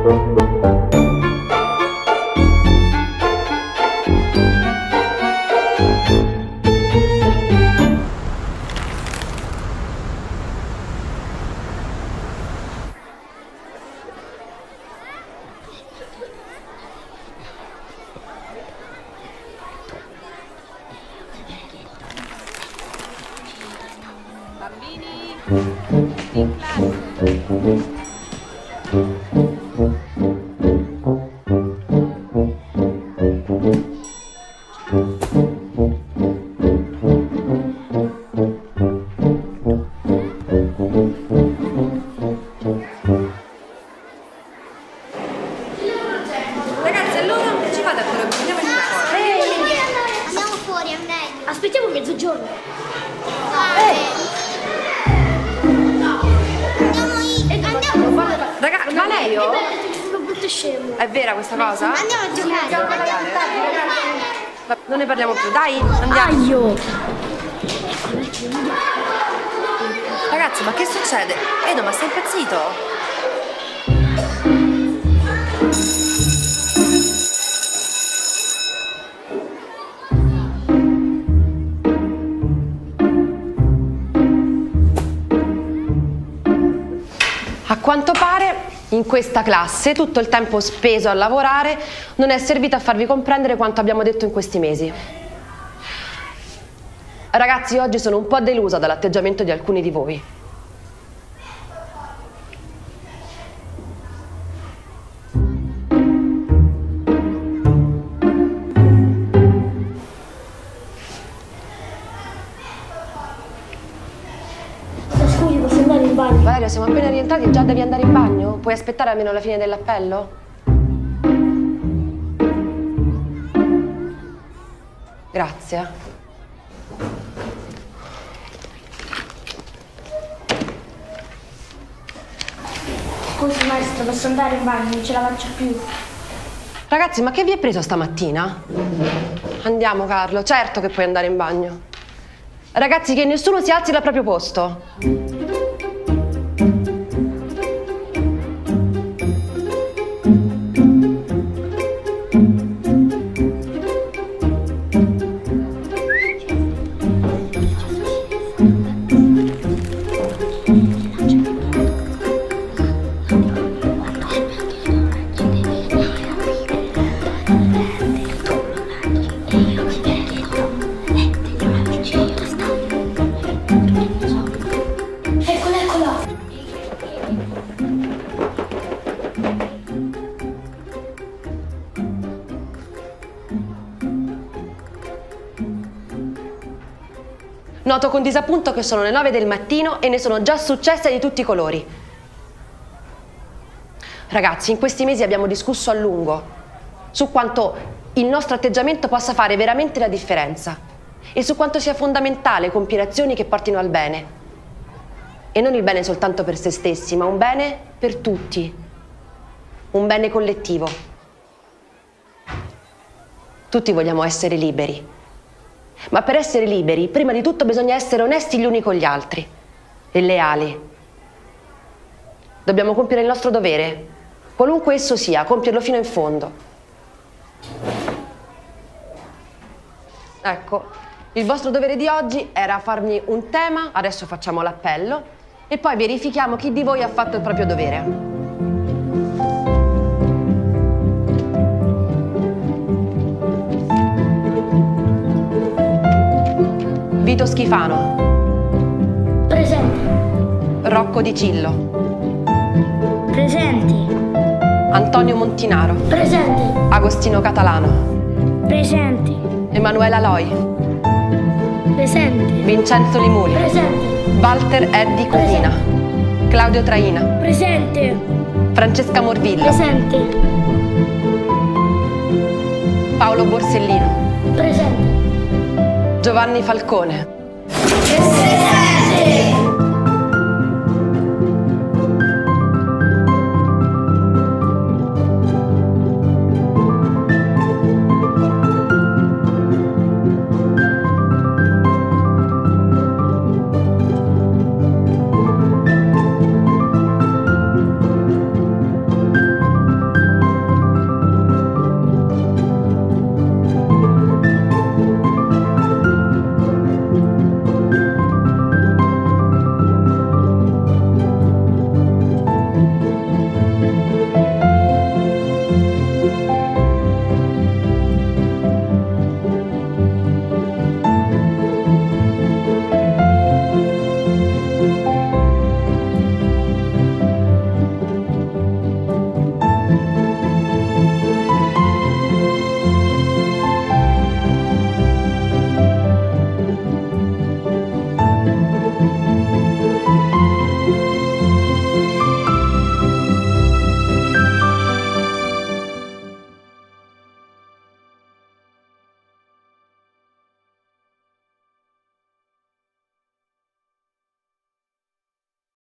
Ragazzi, allora ci fate ancora? Andiamo in casa. Andiamo fuori, è meglio. Aspettiamo mezzogiorno. Andiamo fuori. Raga, ma lei io? Sono brutto scemo. È vera questa cosa? Andiamo a giocare. Non ne parliamo più, dai, andiamo. Aio! Ragazzi, ma che succede? Edo, ma sei impazzito? A quanto pare in questa classe tutto il tempo speso a lavorare non è servito a farvi comprendere quanto abbiamo detto in questi mesi. Ragazzi, oggi sono un po' delusa dall'atteggiamento di alcuni di voi. Scusi, posso andare in bagno? Valerio, siamo appena rientrati e già devi andare in bagno? Puoi aspettare almeno la fine dell'appello? Grazie. Scusi maestro, posso andare in bagno? Non ce la faccio più. Ragazzi, ma che vi è preso stamattina? Andiamo, Carlo, certo che puoi andare in bagno. Ragazzi, che nessuno si alzi dal proprio posto. Noto con disappunto che sono le 9 del mattino e ne sono già successe di tutti i colori. Ragazzi, in questi mesi abbiamo discusso a lungo su quanto il nostro atteggiamento possa fare veramente la differenza e su quanto sia fondamentale compiere azioni che portino al bene. E non il bene soltanto per se stessi, ma un bene per tutti. Un bene collettivo. Tutti vogliamo essere liberi. Ma per essere liberi, prima di tutto bisogna essere onesti gli uni con gli altri e leali. Dobbiamo compiere il nostro dovere, qualunque esso sia, compierlo fino in fondo. Ecco, il vostro dovere di oggi era farmi un tema, adesso facciamo l'appello e poi verifichiamo chi di voi ha fatto il proprio dovere. Vito Schifano. Presente. Rocco Di Cillo. Presenti. Antonio Montinaro. Presenti. Agostino Catalano. Presenti. Emanuela Loi. Presenti. Vincenzo Limuli. Presenti. Walter Eddi Cupina. Claudio Traina. Presente. Francesca Morvillo. Presenti. Paolo Borsellino. Presente. Giovanni Falcone.